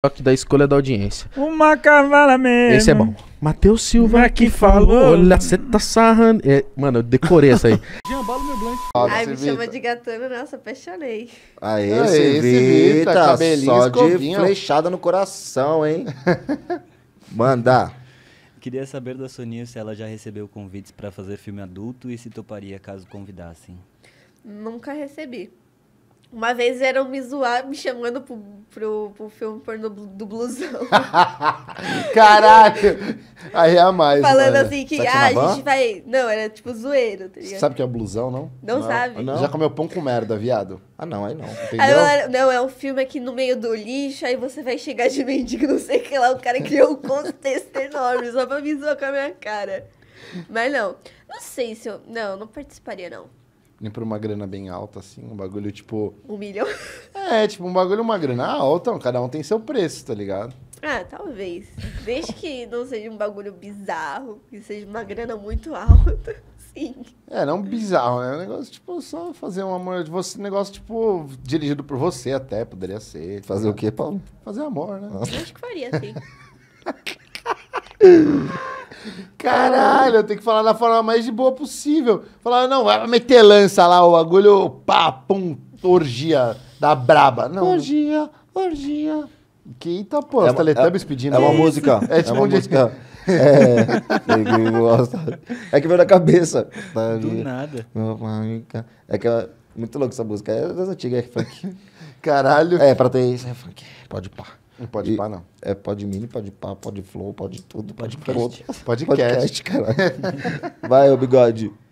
toque da escolha da audiência. Uma cavala mesmo. Esse é bom. Matheus Silva que falou. Olha, você tá sarrando. Mano, eu decorei essa aí. Ai, me chama de gatona, nossa, apaixonei. Aê, Aê, Civita, cabelinho, só de escovinha. flechada no coração, hein? Manda. Queria saber da Soninha se ela já recebeu convites pra fazer filme adulto e se toparia caso convidassem. Nunca recebi. Uma vez vieram me zoar, me chamando pro filme pornô do blusão. Caralho! Aí é a mais, Falando mano. assim que, Sexo a na van? gente vai... Não, era tipo zoeiro, tá Você ligado? sabe o que é blusão, não? Não sabe? Não. Já comeu pão com merda, viado? Ah, não, aí não. Entendeu? Aí eu, não, é um filme aqui no meio do lixo, aí você vai chegar de mendigo, não sei o que lá, o cara criou um contexto enorme só pra me zoar com a minha cara. Mas não sei se eu... Não participaria, não. Nem por uma grana bem alta, assim, um bagulho tipo... 1 milhão? É, tipo, um bagulho, uma grana alta, cada um tem seu preço, tá ligado? Ah, talvez. Desde que não seja um bagulho bizarro, que seja uma grana muito alta, sim. É, não bizarro, né? Um negócio, tipo, só fazer um amor de você, um negócio, tipo, dirigido por você até, poderia ser. Fazer o quê, Paulo? Fazer amor, né? Eu acho que faria, sim. Caralho, eu tenho que falar da forma mais de boa possível. Falar, não, vai meter lança lá, o bagulho, pá, pum, orgia da braba. Não. Orgia. Que eita, pô, os Teletubbies pedindo. É uma música. É tipo uma um música. Ninguém gosta. É que veio na cabeça. Do nada. É que é muito louco essa música. É das antigas, é funk. Caralho. É, pra ter isso, é funk. Pode pá. Não pode pá, não. É, pode mini, pode pá, pode flow, pode tudo. Podcast. Podcast. Podcast, cara. Vai, ô bigode.